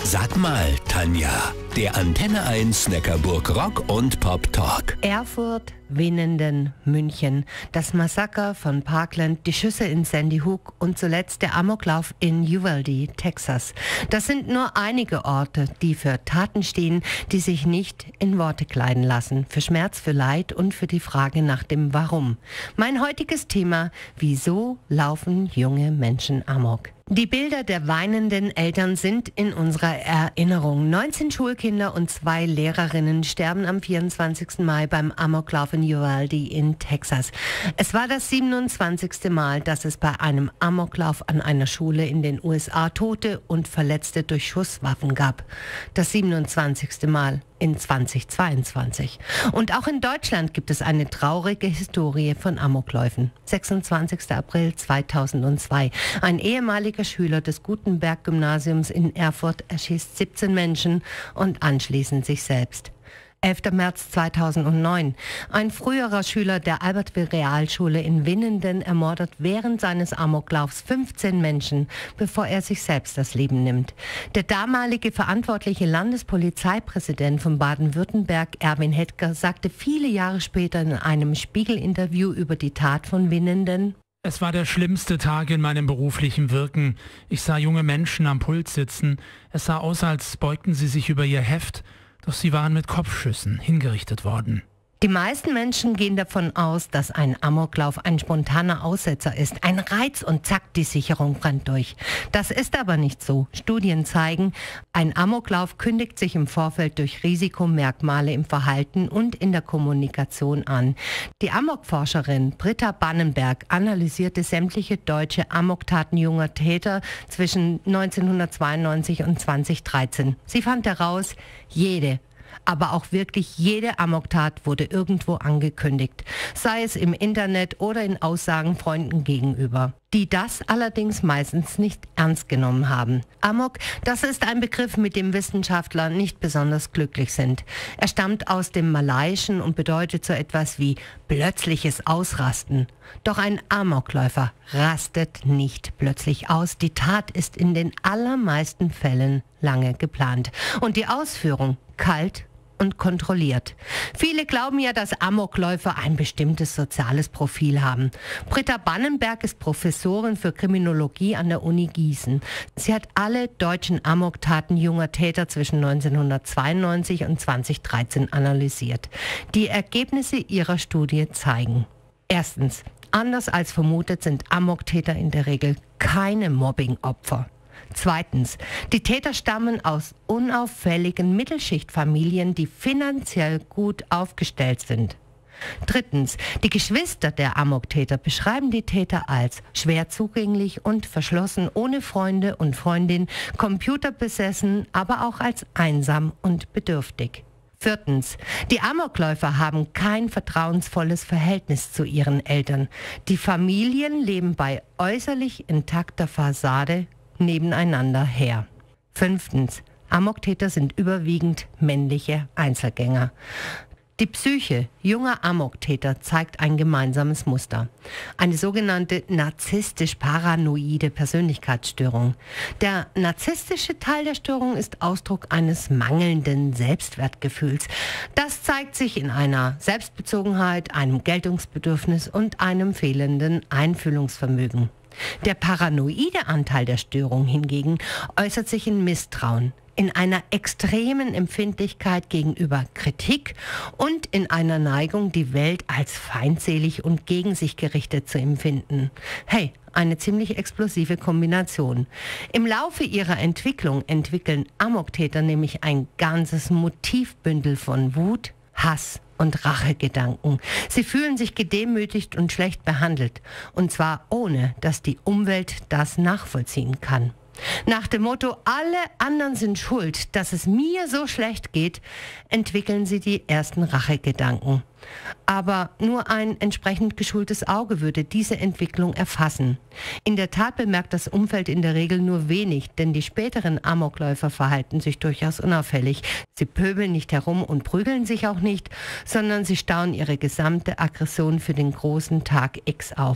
Sag mal, Tanja, der Antenne 1 Neckarburg Rock und Pop Talk. Erfurt, Winnenden, München, das Massaker von Parkland, die Schüsse in Sandy Hook und zuletzt der Amoklauf in Uvalde, Texas. Das sind nur einige Orte, die für Taten stehen, die sich nicht in Worte kleiden lassen. Für Schmerz, für Leid und für die Frage nach dem Warum. Mein heutiges Thema: Wieso laufen junge Menschen Amok? Die Bilder der weinenden Eltern sind in unserer Erinnerung. 19 Schulkinder und 2 Lehrerinnen sterben am 24. Mai beim Amoklauf in Uvalde in Texas. Es war das 27. Mal, dass es bei einem Amoklauf an einer Schule in den USA Tote und Verletzte durch Schusswaffen gab. Das 27. Mal in 2022. Und auch in Deutschland gibt es eine traurige Historie von Amokläufen. 26. April 2002. Ein ehemaliger Schüler des Gutenberg-Gymnasiums in Erfurt erschießt 17 Menschen und anschließend sich selbst. 11. März 2009. Ein früherer Schüler der Albert-Realschule in Winnenden ermordet während seines Amoklaufs 15 Menschen, bevor er sich selbst das Leben nimmt. Der damalige verantwortliche Landespolizeipräsident von Baden-Württemberg, Erwin Hettger, sagte viele Jahre später in einem Spiegel-Interview über die Tat von Winnenden: Es war der schlimmste Tag in meinem beruflichen Wirken. Ich sah junge Menschen am Pult sitzen. Es sah aus, als beugten sie sich über ihr Heft. Doch sie waren mit Kopfschüssen hingerichtet worden. Die meisten Menschen gehen davon aus, dass ein Amoklauf ein spontaner Aussetzer ist. Ein Reiz und zack, die Sicherung brennt durch. Das ist aber nicht so. Studien zeigen, ein Amoklauf kündigt sich im Vorfeld durch Risikomerkmale im Verhalten und in der Kommunikation an. Die Amokforscherin Britta Bannenberg analysierte sämtliche deutsche Amoktaten junger Täter zwischen 1992 und 2013. Sie fand heraus, aber auch wirklich jede Amoktat wurde irgendwo angekündigt, sei es im Internet oder in Aussagen Freunden gegenüber, die das allerdings meistens nicht ernst genommen haben. Amok, das ist ein Begriff, mit dem Wissenschaftler nicht besonders glücklich sind. Er stammt aus dem Malaiischen und bedeutet so etwas wie plötzliches Ausrasten. Doch ein Amokläufer rastet nicht plötzlich aus. Die Tat ist in den allermeisten Fällen lange geplant und die Ausführung kalt und kontrolliert. Viele glauben ja, dass Amokläufer ein bestimmtes soziales Profil haben. Britta Bannenberg ist Professorin für Kriminologie an der Uni Gießen. Sie hat alle deutschen Amoktaten junger Täter zwischen 1992 und 2013 analysiert. Die Ergebnisse ihrer Studie zeigen: Erstens, anders als vermutet sind Amoktäter in der Regel keine Mobbing-Opfer. Zweitens, die Täter stammen aus unauffälligen Mittelschichtfamilien, die finanziell gut aufgestellt sind. Drittens, die Geschwister der Amoktäter beschreiben die Täter als schwer zugänglich und verschlossen, ohne Freunde und Freundin, computerbesessen, aber auch als einsam und bedürftig. Viertens, die Amokläufer haben kein vertrauensvolles Verhältnis zu ihren Eltern. Die Familien leben bei äußerlich intakter Fassade nebeneinander her. Fünftens, Amoktäter sind überwiegend männliche Einzelgänger. Die Psyche junger Amoktäter zeigt ein gemeinsames Muster. Eine sogenannte narzisstisch-paranoide Persönlichkeitsstörung. Der narzisstische Teil der Störung ist Ausdruck eines mangelnden Selbstwertgefühls. Das zeigt sich in einer Selbstbezogenheit, einem Geltungsbedürfnis und einem fehlenden Einfühlungsvermögen. Der paranoide Anteil der Störung hingegen äußert sich in Misstrauen, in einer extremen Empfindlichkeit gegenüber Kritik und in einer Neigung, die Welt als feindselig und gegen sich gerichtet zu empfinden. Hey, eine ziemlich explosive Kombination. Im Laufe ihrer Entwicklung entwickeln Amoktäter nämlich ein ganzes Motivbündel von Wut, Hass und Rachegedanken. Sie fühlen sich gedemütigt und schlecht behandelt. Und zwar ohne, dass die Umwelt das nachvollziehen kann. Nach dem Motto, alle anderen sind schuld, dass es mir so schlecht geht, entwickeln sie die ersten Rachegedanken. Aber nur ein entsprechend geschultes Auge würde diese Entwicklung erfassen. In der Tat bemerkt das Umfeld in der Regel nur wenig, denn die späteren Amokläufer verhalten sich durchaus unauffällig. Sie pöbeln nicht herum und prügeln sich auch nicht, sondern sie stauen ihre gesamte Aggression für den großen Tag X auf.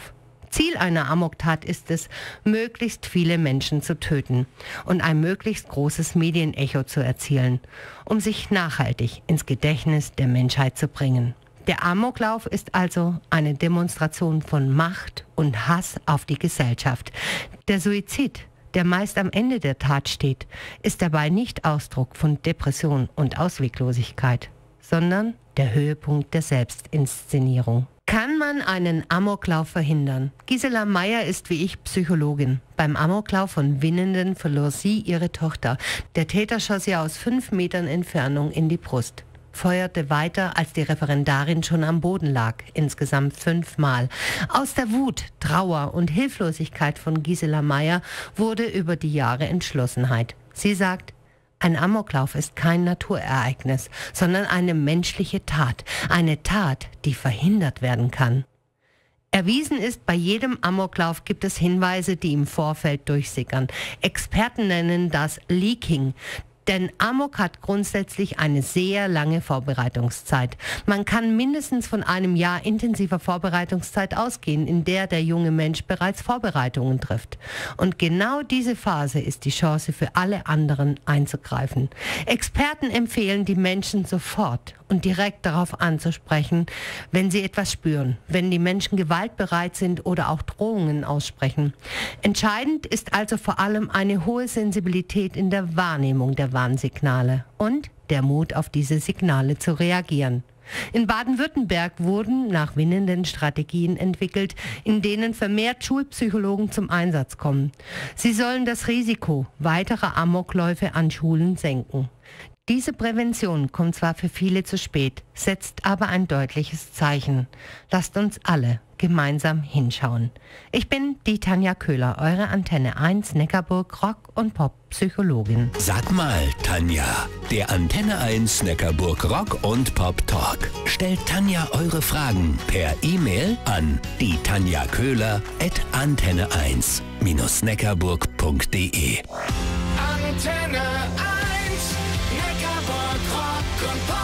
Ziel einer Amoktat ist es, möglichst viele Menschen zu töten und ein möglichst großes Medienecho zu erzielen, um sich nachhaltig ins Gedächtnis der Menschheit zu bringen. Der Amoklauf ist also eine Demonstration von Macht und Hass auf die Gesellschaft. Der Suizid, der meist am Ende der Tat steht, ist dabei nicht Ausdruck von Depression und Ausweglosigkeit, sondern der Höhepunkt der Selbstinszenierung. Kann man einen Amoklauf verhindern? Gisela Meyer ist wie ich Psychologin. Beim Amoklauf von Winnenden verlor sie ihre Tochter. Der Täter schoss ihr aus 5 Metern Entfernung in die Brust, feuerte weiter, als die Referendarin schon am Boden lag, insgesamt 5 Mal. Aus der Wut, Trauer und Hilflosigkeit von Gisela Meyer wurde über die Jahre Entschlossenheit. Sie sagt, ein Amoklauf ist kein Naturereignis, sondern eine menschliche Tat. Eine Tat, die verhindert werden kann. Erwiesen ist, bei jedem Amoklauf gibt es Hinweise, die im Vorfeld durchsickern. Experten nennen das Leaking. Denn Amok hat grundsätzlich eine sehr lange Vorbereitungszeit. Man kann mindestens von einem Jahr intensiver Vorbereitungszeit ausgehen, in der der junge Mensch bereits Vorbereitungen trifft. Und genau diese Phase ist die Chance für alle anderen einzugreifen. Experten empfehlen, die Menschen sofort und direkt darauf anzusprechen, wenn sie etwas spüren, wenn die Menschen gewaltbereit sind oder auch Drohungen aussprechen. Entscheidend ist also vor allem eine hohe Sensibilität in der Wahrnehmung der Warnsignale und der Mut, auf diese Signale zu reagieren. In Baden-Württemberg wurden nach Winnenden Strategien entwickelt, in denen vermehrt Schulpsychologen zum Einsatz kommen. Sie sollen das Risiko weiterer Amokläufe an Schulen senken. Diese Prävention kommt zwar für viele zu spät, setzt aber ein deutliches Zeichen. Lasst uns alle gemeinsam hinschauen. Ich bin die Tanja Köhler, eure Antenne 1 Neckarburg Rock- und Pop-Psychologin. Sag mal, Tanja, der Antenne 1 Neckarburg Rock- und Pop-Talk. Stellt Tanja eure Fragen per E-Mail an die tanjaköhler@antenne1-neckarburg.de. Antenne 1, Neckarburg Rock und Pop.